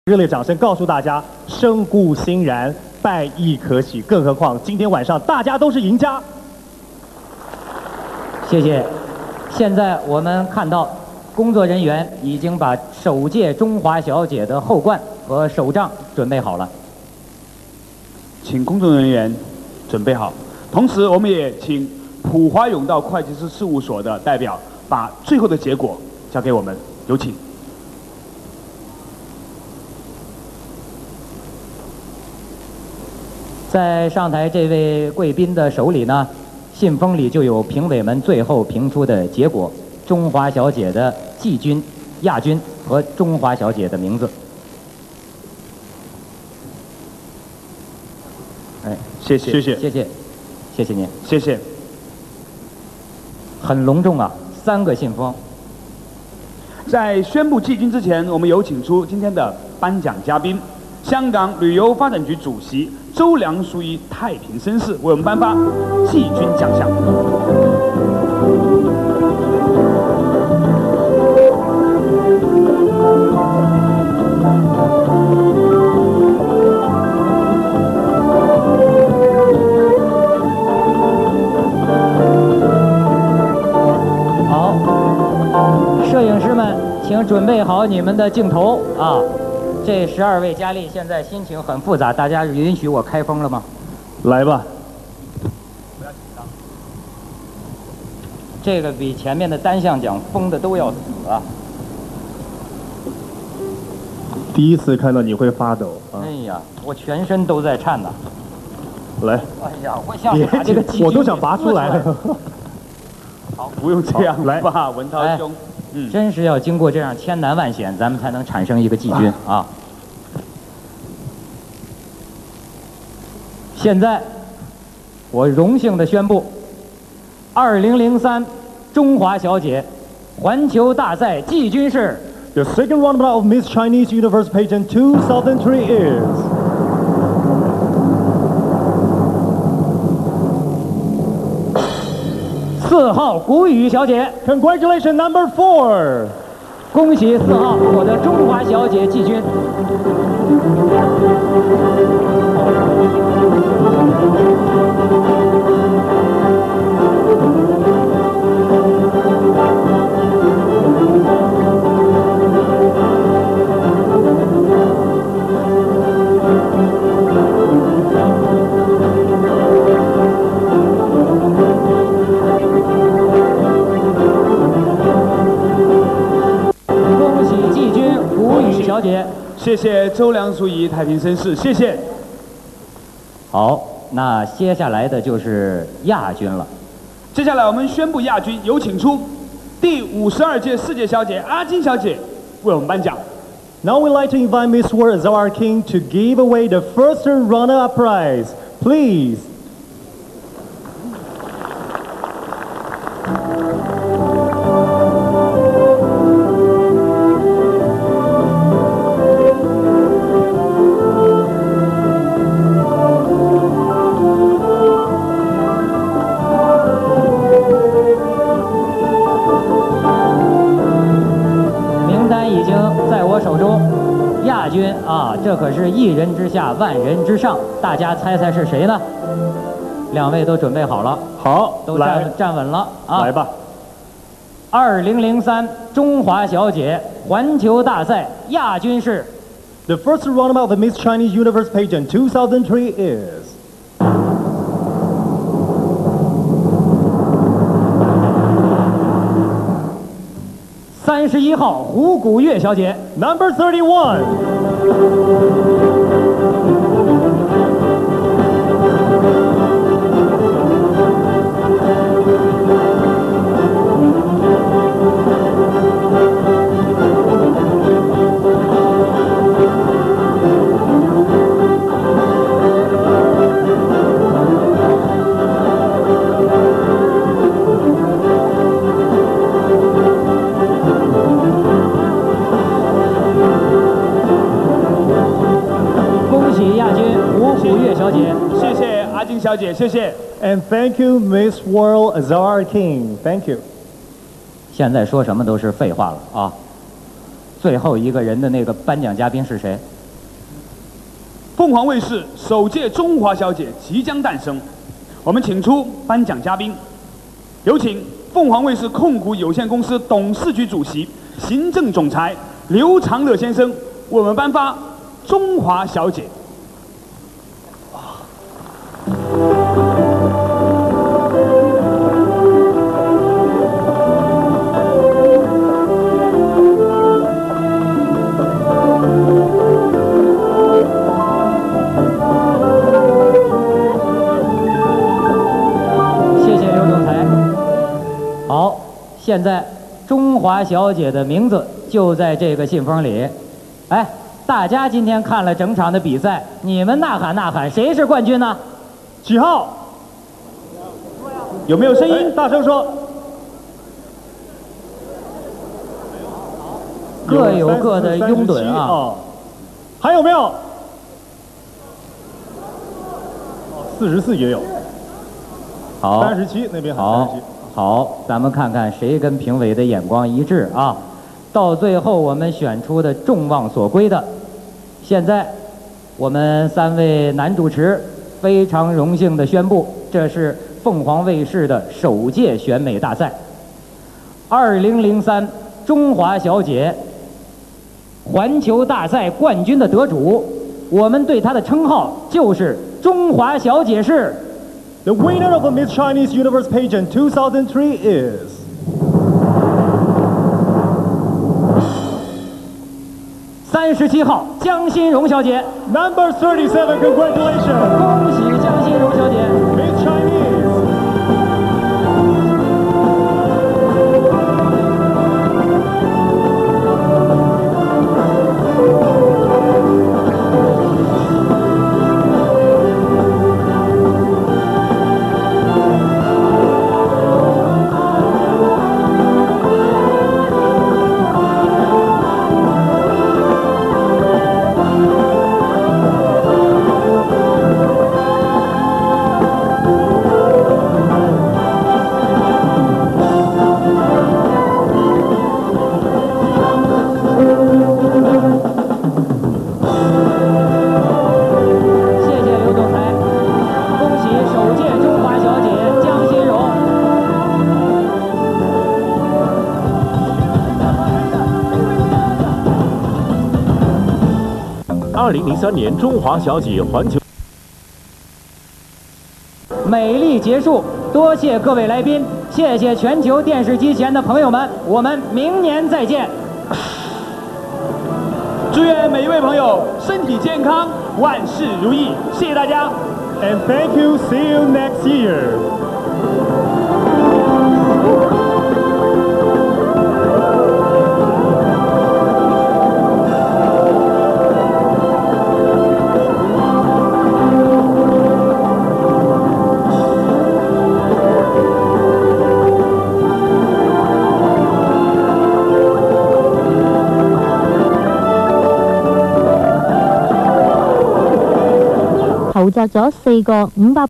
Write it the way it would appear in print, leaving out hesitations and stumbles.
热烈掌声告诉大家，胜固欣然，败亦可喜。更何况今天晚上大家都是赢家。 谢谢。现在我们看到，工作人员已经把首届中华小姐的后冠和手杖准备好了。 请工作人员准备好。同时，我们也请普华永道会计师事务所的代表把最后的结果交给我们，有请。 在上台这位贵宾的手里呢，信封里就有评委们最后评出的结果：中华小姐的季军、亚军和中华小姐的名字。哎， 谢谢，谢谢， 谢谢，谢谢您， 谢谢。 很隆重啊，3个信封。 在宣布季军之前，我们有请出今天的颁奖嘉宾，香港旅游发展局主席周梁淑怡太平绅士为我们颁发季军奖项。 摄影师们，请准备好你们的镜头啊！这12位佳丽现在心情很复杂，大家允许我开封了吗？ 来吧。 不要紧张。这个比前面的单项奖疯的都要死啊！ 第一次看到你会发抖啊！ 哎呀，我全身都在颤呐！ 来。 哎呀，我想把这个季军我都想拔出来了。 好，不用这样来吧，文涛兄。 真是要经过这样千难万险，咱们才能产生一个季军啊！现在，我荣幸地宣布，2003中华小姐环球大赛季军是 The second round of Miss Chinese Universe Pageant 2003 is 4号谷雨小姐。 Congratulations, number 4！ 恭喜4号获得中华小姐季军。小姐， 谢谢周梁淑怡太平绅士，谢谢。 好，那接下来的就是亚军了。 接下来我们宣布亚军，有请出第52届世界小姐阿金小姐为我们颁奖。 Now we'd like to invite Miss World Zhao King to give away the first runner-up prize. Please. 亚军啊，这可是1人之下万人之上，大家猜猜是谁呢？2位都准备好了， 好， 都站稳了啊！ 来吧。 2003中华小姐环球大赛亚军是 The first round of the Miss Chinese Universe Pageant 2003 is 31号胡古月小姐 ，Number 31。 谢谢阿金小姐，谢谢。 And thank you, Miss World Zhao King. Thank you. 现在说什么都是废话了啊！最后一个人的那个颁奖嘉宾是谁？ 凤凰卫视首届中华小姐即将诞生，我们请出颁奖嘉宾，有请凤凰卫视控股有限公司董事局主席、行政总裁刘长乐先生为我们颁发中华小姐。 现在，中华小姐的名字就在这个信封里。哎，大家今天看了整场的比赛，你们呐喊呐喊，谁是冠军呢？ 几号？ 有没有声音？ 大声说。 各有各的拥趸啊。 还有没有？44也有。 好。 37那边还37。 好，咱们看看谁跟评委的眼光一致啊！到最后我们选出的众望所归的，现在我们3位男主持非常荣幸地宣布，这是凤凰卫视的首届选美大赛2003中华小姐环球大赛冠军的得主，我们对她的称号就是中华小姐是。 The winner of the Miss Chinese Universe pageant 2003 is 37号江心荣小姐。 Number 37, congratulations! 恭喜江心荣小姐 Miss Chinese. 2003年中华小姐环球美丽结束，多谢各位来宾，谢谢全球电视机前的朋友们，我们明年再见。 祝愿每一位朋友身体健康，万事如意，谢谢大家。 And thank you. See you next year. 投擲咗4個500